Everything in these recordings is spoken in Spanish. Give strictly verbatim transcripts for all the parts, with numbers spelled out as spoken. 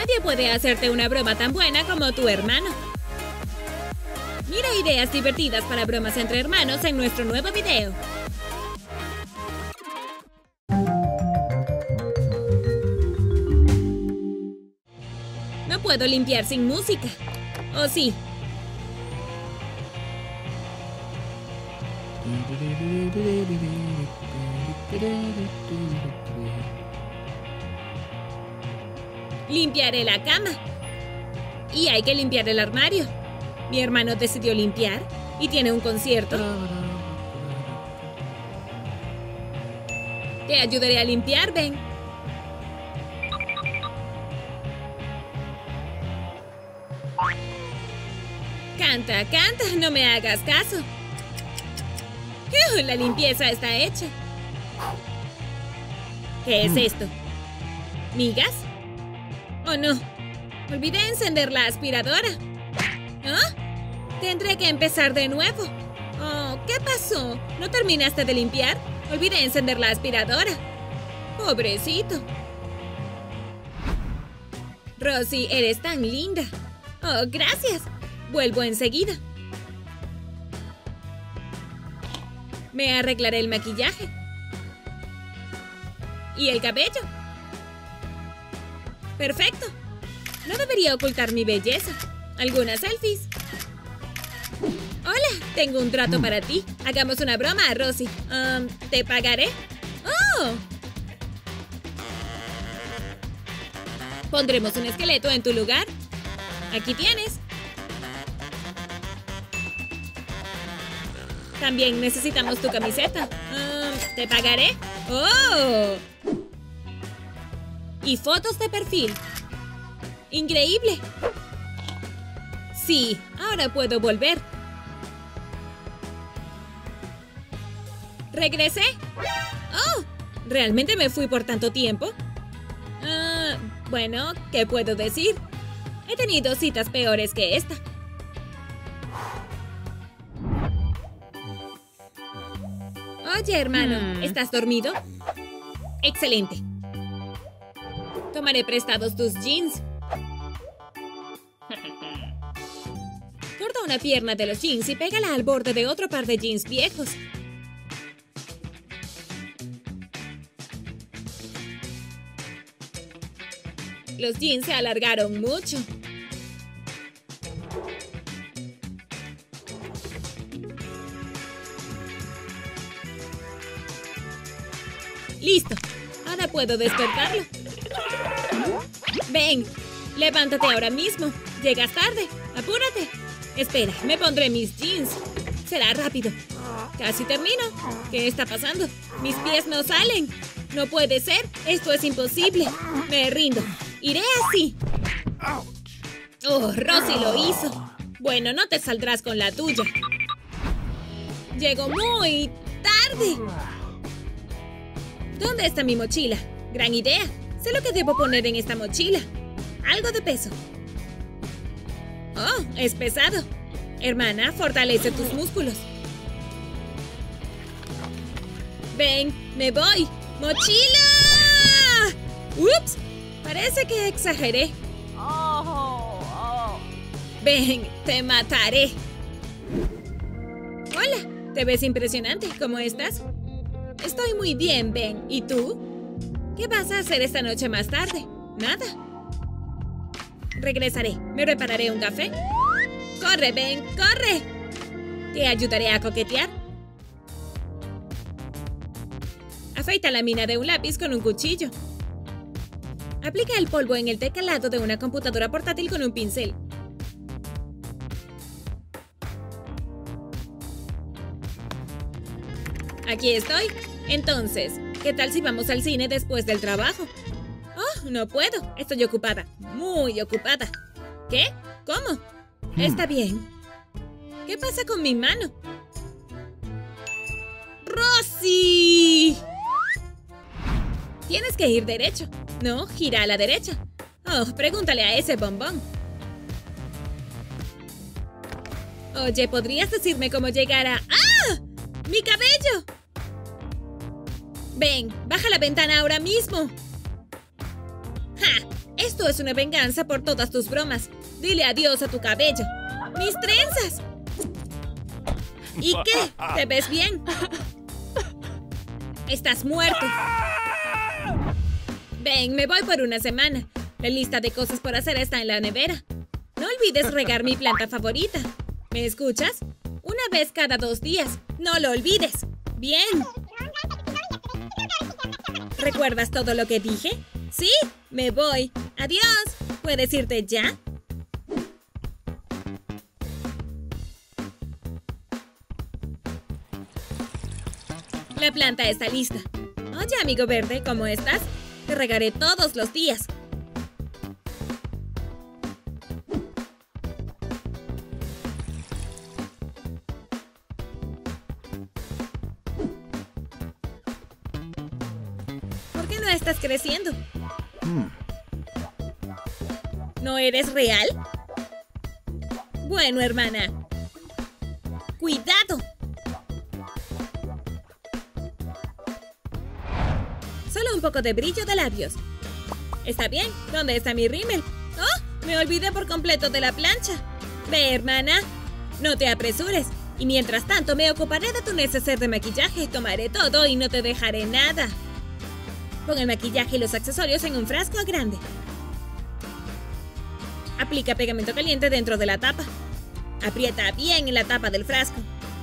Nadie puede hacerte una broma tan buena como tu hermano. Mira ideas divertidas para bromas entre hermanos en nuestro nuevo video. No puedo limpiar sin música. ¿O sí? Limpiaré la cama. Y hay que limpiar el armario. Mi hermano decidió limpiar y tiene un concierto. Te ayudaré a limpiar, ven. Canta, canta, no me hagas caso. ¡Uh! La limpieza está hecha. ¿Qué es esto? ¿Migas? Oh, no. Olvidé encender la aspiradora. ¿Ah? Tendré que empezar de nuevo. Oh, ¿qué pasó? ¿No terminaste de limpiar? Olvidé encender la aspiradora. Pobrecito. Rosie, eres tan linda. Oh, gracias. Vuelvo enseguida. Me arreglaré el maquillaje. ¿Y el cabello? Perfecto. No debería ocultar mi belleza. ¿Algunas selfies? Hola, tengo un trato para ti. Hagamos una broma, Rosie. Um, ¿Te pagaré? ¡Oh! Pondremos un esqueleto en tu lugar. Aquí tienes. También necesitamos tu camiseta. Um, ¿Te pagaré? ¡Oh! Y fotos de perfil. ¡Increíble! Sí, ahora puedo volver. ¿Regresé? ¡Oh! ¿Realmente me fui por tanto tiempo? Uh, bueno, ¿qué puedo decir? He tenido citas peores que esta. Oye, hermano, hmm. ¿estás dormido? Excelente. Tomaré prestados tus jeans. Corta una pierna de los jeans y pégala al borde de otro par de jeans viejos. Los jeans se alargaron mucho. Listo. Ahora puedo despertarlo. Ven, levántate ahora mismo. Llegas tarde. Apúrate. Espera, me pondré mis jeans. Será rápido. Casi termino. ¿Qué está pasando? Mis pies no salen. No puede ser. Esto es imposible. Me rindo. Iré así. Oh, Rosie lo hizo. Bueno, no te saldrás con la tuya. Llego muy tarde. ¿Dónde está mi mochila? Gran idea. Sé lo que debo poner en esta mochila. Algo de peso. Oh, es pesado. Hermana, fortalece tus músculos. Ven, me voy. ¡Mochila! ¡Ups! Parece que exageré. Ven, te mataré. Hola, te ves impresionante. ¿Cómo estás? Estoy muy bien, Ben. ¿Y tú? ¿Qué vas a hacer esta noche más tarde? Nada. Regresaré. Me prepararé un café. ¡Corre, Ben! ¡Corre! Te ayudaré a coquetear. Afeita la mina de un lápiz con un cuchillo. Aplica el polvo en el teclado de una computadora portátil con un pincel. Aquí estoy. Entonces, ¿qué tal si vamos al cine después del trabajo? Oh, no puedo. Estoy ocupada. Muy ocupada. ¿Qué? ¿Cómo? Está bien. ¿Qué pasa con mi mano? ¡Rosie! Tienes que ir derecho. No, gira a la derecha. Oh, pregúntale a ese bombón. Oye, ¿podrías decirme cómo llegar a... ¡Ah! ¡Mi cabello! Ven, baja la ventana ahora mismo. ¡Ja! Esto es una venganza por todas tus bromas. Dile adiós a tu cabello. ¡Mis trenzas! ¿Y qué? ¿Te ves bien? Estás muerto. Ven, me voy por una semana. La lista de cosas por hacer está en la nevera. No olvides regar mi planta favorita. ¿Me escuchas? Una vez cada dos días. No lo olvides. Bien. ¿Recuerdas todo lo que dije? Sí, me voy. Adiós. ¿Puedes irte ya? La planta está lista. Oye, amigo verde, ¿cómo estás? Te regaré todos los días. ¿Por qué no estás creciendo? ¿No eres real? Bueno, hermana. ¡Cuidado! Solo un poco de brillo de labios. Está bien. ¿Dónde está mi rímel? ¡Oh! Me olvidé por completo de la plancha. Ve, hermana. No te apresures. Y mientras tanto me ocuparé de tu neceser de maquillaje. Tomaré todo y no te dejaré nada. Pon el maquillaje y los accesorios en un frasco grande. Aplica pegamento caliente dentro de la tapa. Aprieta bien en la tapa del frasco.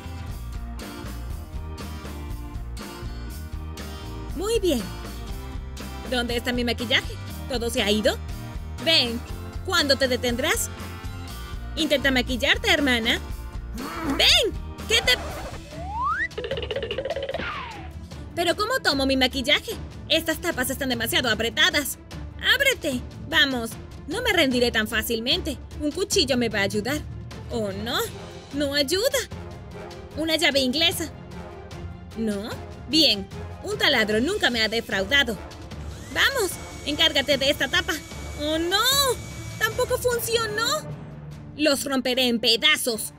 Muy bien. ¿Dónde está mi maquillaje? ¿Todo se ha ido? Ven, ¿cuándo te detendrás? Intenta maquillarte, hermana. ¡Ven! ¿Qué te...? ¿Pero cómo tomo mi maquillaje? Estas tapas están demasiado apretadas. ¡Ábrete! Vamos, no me rendiré tan fácilmente. Un cuchillo me va a ayudar. ¿Oh, no? ¡No ayuda! Una llave inglesa. ¿No? Bien, un taladro nunca me ha defraudado. ¡Vamos! ¡Encárgate de esta tapa! ¡Oh, no! ¡Tampoco funcionó! ¡Los romperé en pedazos!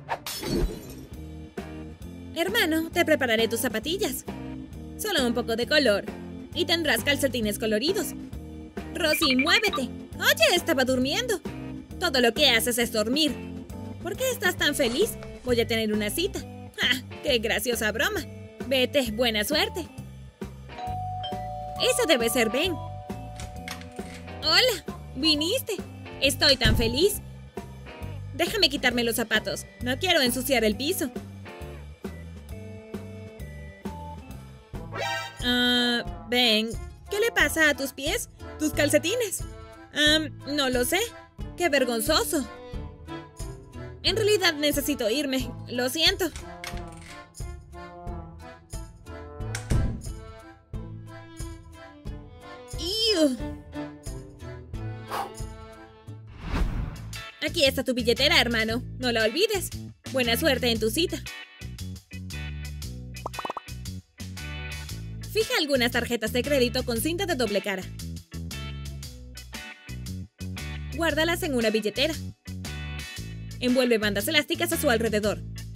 Hermano, te prepararé tus zapatillas. Solo un poco de color. Y tendrás calcetines coloridos. Rosy, muévete. Oye, estaba durmiendo. Todo lo que haces es dormir. ¿Por qué estás tan feliz? Voy a tener una cita. ¡Ah! ¡Qué graciosa broma! Vete, buena suerte. Eso debe ser Ben. Hola, viniste. Estoy tan feliz. Déjame quitarme los zapatos. No quiero ensuciar el piso. Ah, uh, Ben, ¿qué le pasa a tus pies? ¿Tus calcetines? Um, no lo sé. ¡Qué vergonzoso! En realidad necesito irme. Lo siento. ¡Ew! Aquí está tu billetera, hermano. No la olvides. Buena suerte en tu cita. Fija algunas tarjetas de crédito con cinta de doble cara. Guárdalas en una billetera. Envuelve bandas elásticas a su alrededor.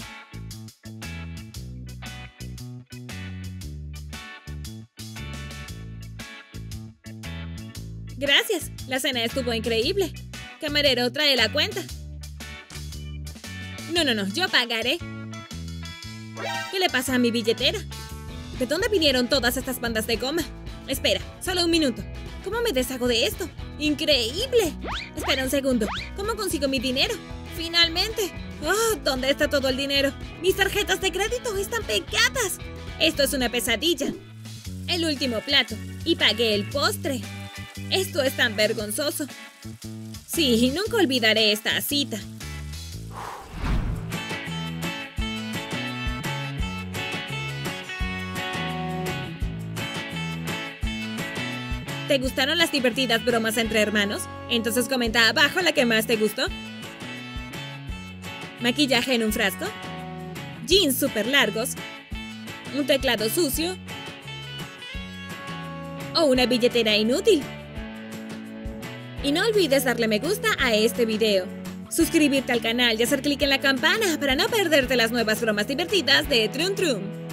Gracias. La cena estuvo increíble. Camarero, trae la cuenta. No, no, no. Yo pagaré. ¿Qué le pasa a mi billetera? ¿De dónde vinieron todas estas bandas de goma? Espera, solo un minuto. ¿Cómo me deshago de esto? ¡Increíble! Espera un segundo. ¿Cómo consigo mi dinero? ¡Finalmente! ¡Oh! ¿Dónde está todo el dinero? ¡Mis tarjetas de crédito están pegadas! Esto es una pesadilla. El último plato. Y pagué el postre. Esto es tan vergonzoso. Sí, nunca olvidaré esta cita. ¿Te gustaron las divertidas bromas entre hermanos? Entonces comenta abajo la que más te gustó. ¿Maquillaje en un frasco? ¿Jeans súper largos? ¿Un teclado sucio? ¿O una billetera inútil? Y no olvides darle me gusta a este video, suscribirte al canal y hacer clic en la campana para no perderte las nuevas bromas divertidas de Trum Trum.